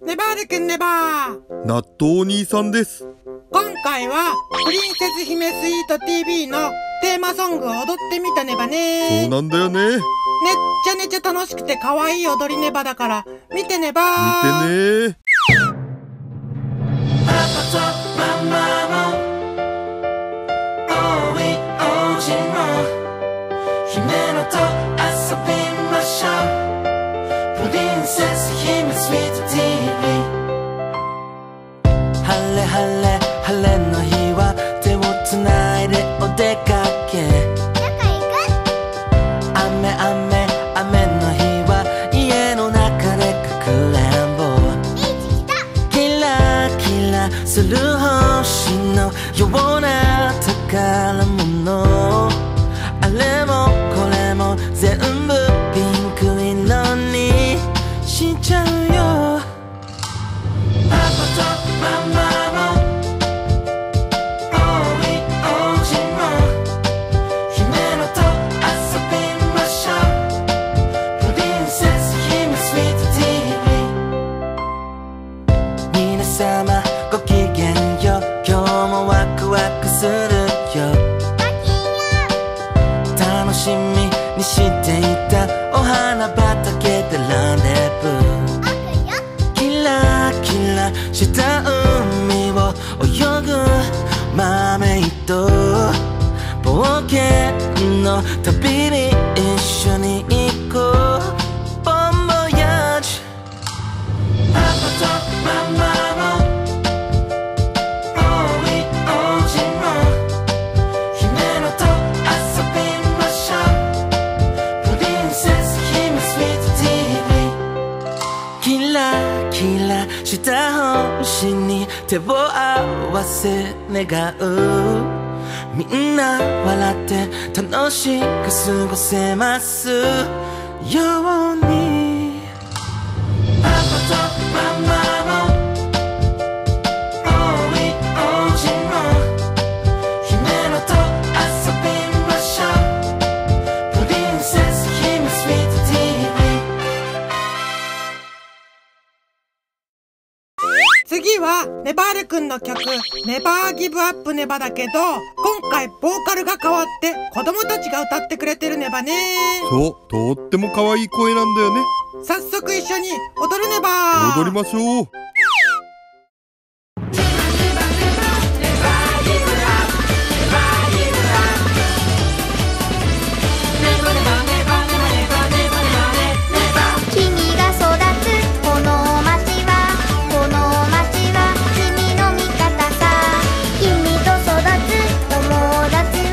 ネバールくんネバー。 納豆お兄さんです。 今回はプリンセス姫スイート TV のテーマソングを踊ってみたネバね。 そうなんだよね。 めっちゃめちゃ楽しくて可愛い踊りネバだから見てネバ。 見てね。 パパとママもおいおじも姫のと遊びましょう。プリンセス姫スイート TV。 晴れ晴れ晴れの日は手をつないでお出かけ。雨雨雨の日は家の中でかくれんぼ。キラキラする星のような宝物。あれもこれも全部ピンク色にしちゃうよ。パパとママもおいおじも姫のと遊びましょう。プリンセス姫スイート TV。 皆様ごきげんよう。今日もワクワクするよ。楽しみにしていたお花畑でランデブー。キラキラした海を泳ぐマーメイド。冒険の旅に一緒に行こう。ボンボヤージュ。パパとママもおいおじも姫のと遊びましょう。プリンセス姫スイート TV。 キラキラした星に手を合わせ願う。みんな笑って楽しく過ごせますように。パパとママもおいおじも姫のと遊びましょう。プリンセス姫スイート TV。 次はネバールくんの曲ネバーギブアップネバだけど、今回ボーカルが変わって子供たちが歌ってくれてるネバね。 そう、とっても可愛い声なんだよね。 早速一緒に踊るネバ。 踊りましょう。 君が育つこの街はこの街は君の味方さ。君と育つ友達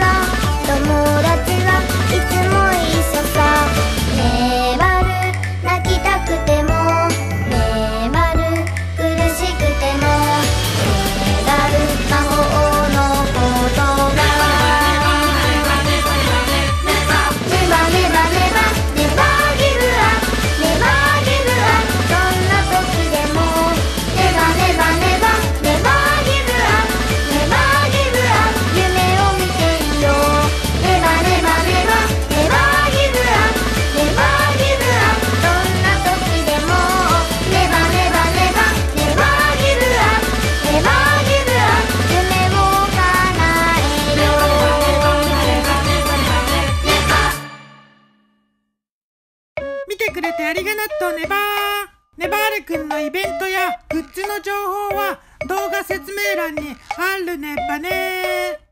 はいつも一緒さ。ねばる泣きたくてもねばる苦しくてもねばる魔法の言葉。ネバネバネバネバギブアップネバギブアップ。どんな時でもネバネバネバネバギブアップネバギブアップ。夢を見ていよう。ネバネバネバネバギブアップネバギブアップ。どんな時でもネバネバネバネバギブアップネバギブアップ。夢を叶えよう。 見てくれてありがとうネバー。ネバールくんのイベントやグッズの情報は動画説明欄にあるネバね。